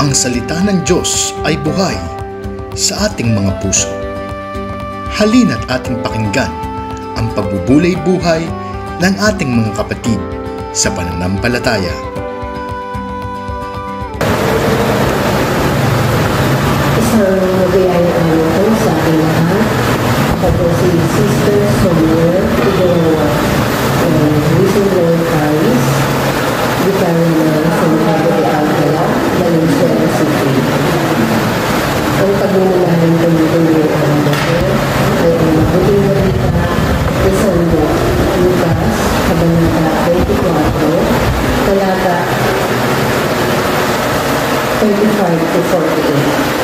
Ang salita ng Diyos ay buhay sa ating mga puso. Halina't ating pakinggan ang pagbubulay-buhay ng ating mga kapatid sa pananampalataya. Isang magayayaan ito sa ating lahat. Ako po si Sister Sonia Figueroa ng Mission Lord Christ, Vicaria ng San Pedro de Alcala, Valenzuela City. Ang pagmumulahan ko dito ng araw na ito ay ang mabuting balita ni San Lucas, Kabanata 24, talata 35 to 48.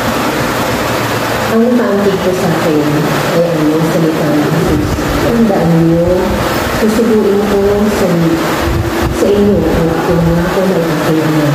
Ang nakaangkit ko sa akin ay ang salita ng Jesus. Tandaan niyo, susubuin ko sa inyo ang pinangako ng aking Ama.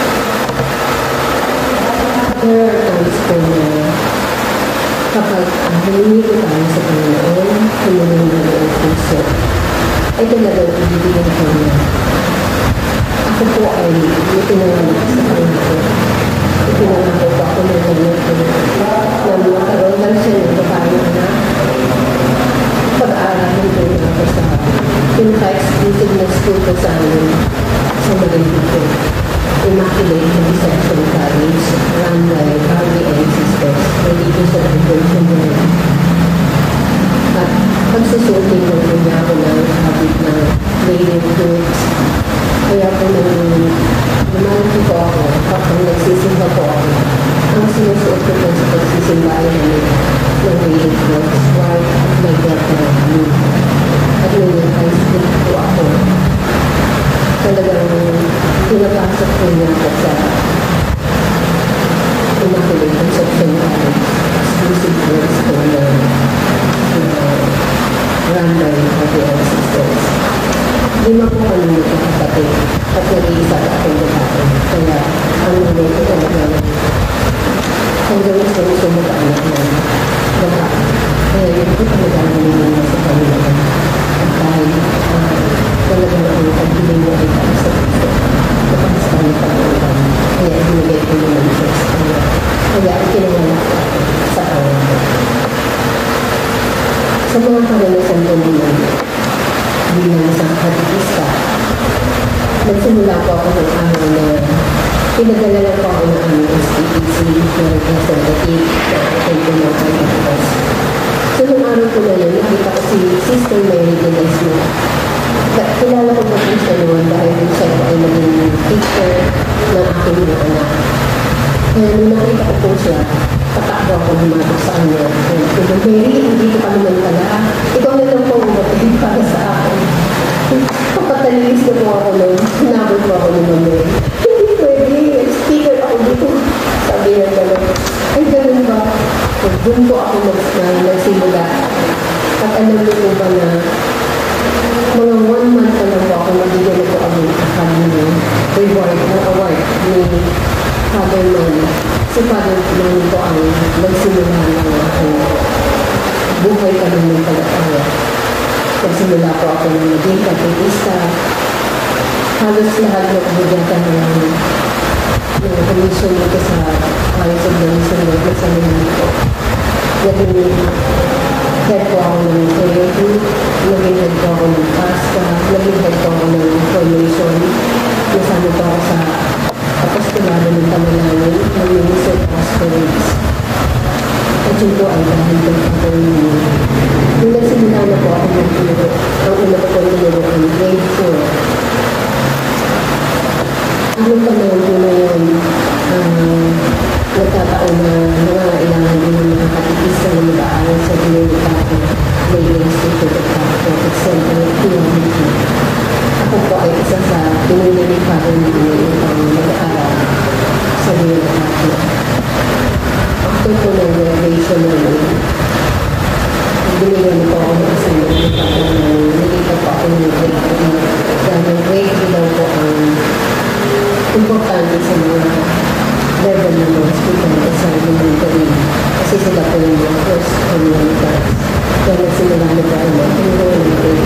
There are times po na kapag humingi ko tayo sa Panginoon, humingi ko ang puso, ay talagang ibibigyan ko niya. Ako po ay itinanganak sa Panginoon. Itinanganak po ako ng kanyang na magkaroon lang siya ng babae na pag-aaralan ko na ako sa pinaka-exclusive na school ko sa amin sa Magalito. Immaculate Conception College, run by Barbie and Sisters, nandito sa Convention Room. At pagsusutin ko niya ako ng habit ng native goods. Kaya po nung lumalaki ko ako, kapag nagsisimba po ako, ang sinusuot ko po sa pagsisimba ay ng native goods, white at may gata blue. At nung high school po ako, talagang pinapasok ko niya ako sa Immaculate Conception College, exclusive course ko na run by Barbie and Sisters. Lima po kami nagkakapatid at nag-iisa akong babae. Kaya ang nanay ko talagang hanggang gusto mo sumutaanak ng babae. Kaya yun po talaga namin sa Panginoon. At dahil talagang ang pagbiling mo ay para sa puso. Kapag sa kanya Panginoon. Kaya binigay ko naman siya sa kanya. Kaya ang kinanganak ko sa Panginoon. Sa mga karanasan ko naman, bilang isang katikista, nagsimula po ako ng araw na pinadala lang po ako ng aming STPC na representative na akin po ng Pilipinas. So, nung araw ko na yun, nakita ko si Sister Mary Delesma. Kilala ko po siya noon dahil siya po ay naging teacher ng aking mga anak. Kaya nung nakita ko po siya, patakbo ako lumatok sa kanya. Kaya, Mary, hindi ko pa naman pala. Ikaw na lang po umatid para sa akin. Kapatalinis na po ako nun. Hinabot po ako ng Mary. Hindi pwede. Speaker ako dito. Sabi niya gano'n. Ay, gano'n ba? Doon po ako nagsimula. At alam niyo po ba na mga 1 month na lang po ako nabigyan na po ang academy reward na award ni Father Manny. Si Father Manny po ang nagsimula ng aking buhay kami ng palataya. Nagsimula po ako ng maging katekista. Halos lahat ng kabugatan ng commission dito sa College of the Mission Lord na sa Manila. Naging head po ako ng prayer group, naging head po ako ng pasta, naging head po ako ng formation. Nasama po ako sa apostolado ng Tamalangin, ng Minister Pastorales. At yun po ay dahil po ako nung nagsimula na po ako ng turo, ang una ko po tinuro ang grade 4. Ano pa naman po na yun, nagkataon na nangangailangan din ng mga katikista na mag-aaral sa Dinilitato Lady Institute of Prophet Center of Theology. Ako po ay isa sa Dinilitato upang mag-aaral sa Dinilitato. After po ng graduation namin, binigyan po ako ng isang Dinilitato na nilita po ako ng grade 3. Dahil grade 3 daw po ang importante sa mga level ng mga student sa elementary. Kasi sila po yung mga first communities. Kaya nagsimula na po ang mga elementary.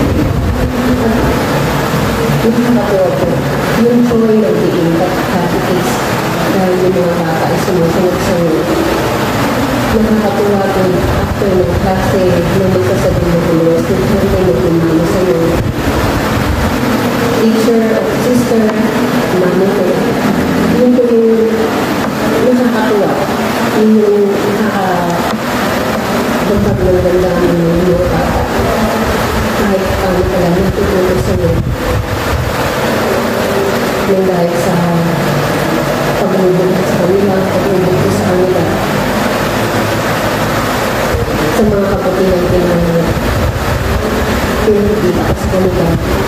At nakakatawa po, yung joy ng being catechist dahil yung mga bata ay sumusunod-sunod. Nakakatuwa din after ng klase na magsasabi mo kung mga estudyante na kumano sa'yo. Teacher o sister, mami ko. Yun ko yung nakakatuwa. Yun yung nakakabagpag ng damdamin ng mga bata. Kahit paano pala natutulog sa'yo. Yung dahil sa pagbubog sa kanila, pagbubog sa kanila. Sa mga kapatinan pinagkita sa kanila.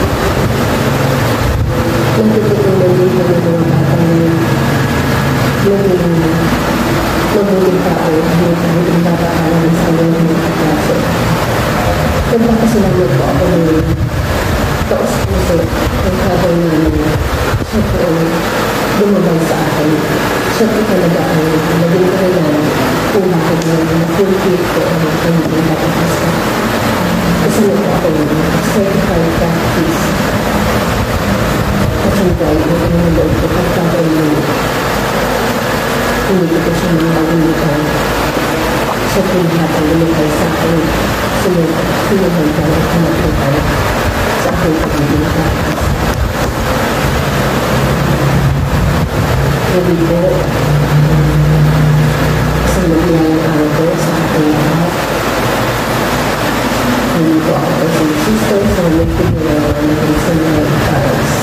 Natututunan din kami ng mga bata na maging mabuting tao, mabuting bata ka naman sa mga klase. Nagpapasalamat po ako ng taos-puso ng kabay namin. Siya po ang lumabang sa akin. Siya po talaga ang naging kailan kung bakit na-fulfill ko ang kanyang kapatista. Kasi na po ako ng certified practice. At siyempre ay ang naloob ko pagkabay namin. Hindi ko siya mga bagunitan. Siya po lahat ang lumagay sa akin. Sinuhanda ang kanakitan sa aking pagiging practice. Hindi po sa nagyayang araw ko sa aking lahat. Hindi po ako sa sister sa nagpinulawan ng Samuel Cards.